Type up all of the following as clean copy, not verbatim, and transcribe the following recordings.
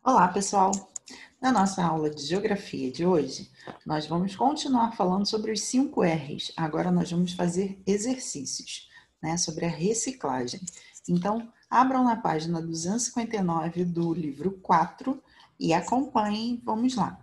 Olá, pessoal! Na nossa aula de Geografia de hoje, nós vamos continuar falando sobre os 5 R's. Agora nós vamos fazer exercícios, né, sobre a reciclagem. Então, abram na página 259 do livro 4 e acompanhem, vamos lá.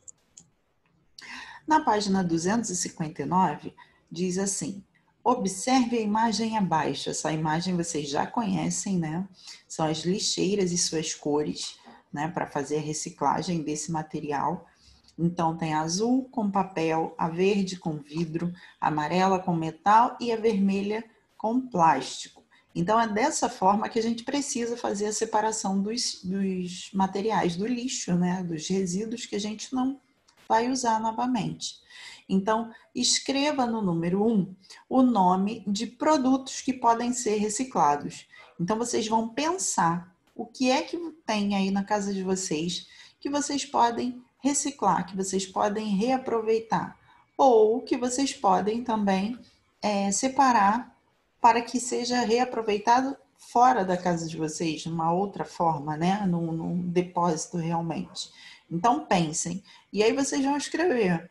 Na página 259, diz assim: observe a imagem abaixo. Essa imagem vocês já conhecem, né? São as lixeiras e suas cores, né? Para fazer a reciclagem desse material. Então, tem a azul com papel, a verde com vidro, a amarela com metal e a vermelha com plástico. Então, é dessa forma que a gente precisa fazer a separação dos materiais do lixo, né? Dos resíduos que a gente não vai usar novamente. Então, escreva no número 1 o nome de produtos que podem ser reciclados. Então, vocês vão pensar o que é que tem aí na casa de vocês que vocês podem reciclar, que vocês podem reaproveitar, ou que vocês podem também separar para que seja reaproveitado fora da casa de vocês, de uma outra forma, né? Num depósito realmente. Então, pensem. E aí vocês vão escrever,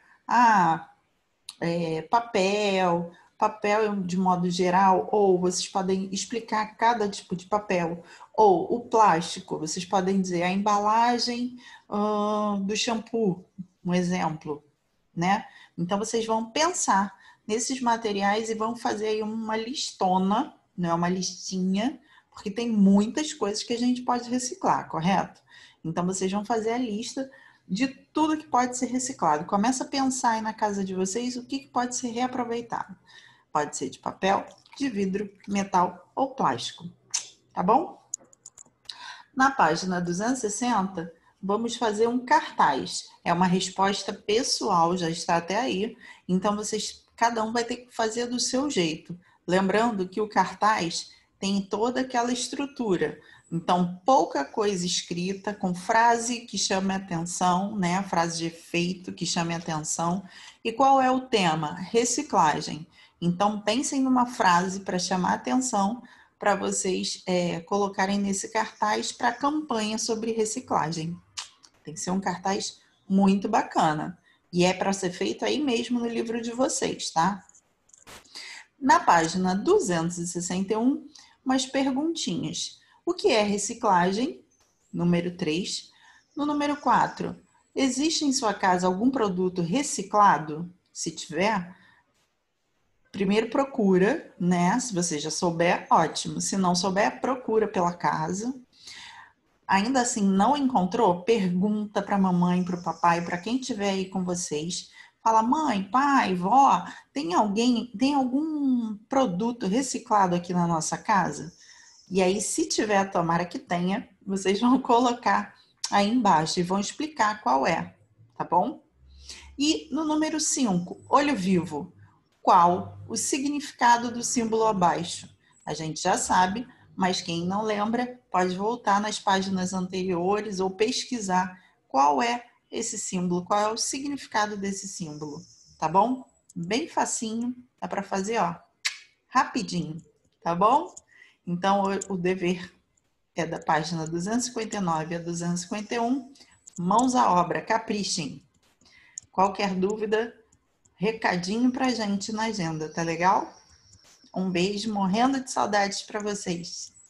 papel de modo geral, ou vocês podem explicar cada tipo de papel, ou o plástico, vocês podem dizer a embalagem do shampoo, um exemplo, né? Então, vocês vão pensar nesses materiais e vão fazer aí uma listona, não é uma listinha, porque tem muitas coisas que a gente pode reciclar, correto? Então, vocês vão fazer a lista de tudo que pode ser reciclado. Começa a pensar aí na casa de vocês o que pode ser reaproveitado. Pode ser de papel, de vidro, metal ou plástico, tá bom? Na página 260, vamos fazer um cartaz. É uma resposta pessoal, já está até aí. Então, cada um vai ter que fazer do seu jeito. Lembrando que o cartaz tem toda aquela estrutura. Então, pouca coisa escrita, com frase que chame a atenção, né? Frase de efeito que chame a atenção. E qual é o tema? Reciclagem. Então, pensem numa frase para chamar a atenção para vocês colocarem nesse cartaz para a campanha sobre reciclagem. Tem que ser um cartaz muito bacana. E é para ser feito aí mesmo no livro de vocês, tá? Na página 261, umas perguntinhas. O que é reciclagem? Número 3. No número 4, existe em sua casa algum produto reciclado? Se tiver, primeiro procura, né? Se você já souber, ótimo. Se não souber, procura pela casa. Ainda assim, não encontrou? Pergunta para a mamãe, para o papai, para quem estiver aí com vocês. Fala, mãe, pai, vó, tem algum produto reciclado aqui na nossa casa? E aí, se tiver, tomara que tenha, vocês vão colocar aí embaixo e vão explicar qual é, tá bom? E no número 5, olho vivo. Qual o significado do símbolo abaixo? A gente já sabe, mas quem não lembra pode voltar nas páginas anteriores ou pesquisar qual é esse símbolo, qual é o significado desse símbolo, tá bom? Bem facinho, dá para fazer, ó, rapidinho, tá bom? Então, o dever é da página 259 a 251, mãos à obra, caprichem. Qualquer dúvida, recadinho pra gente na agenda, tá legal? Um beijo, morrendo de saudades para vocês.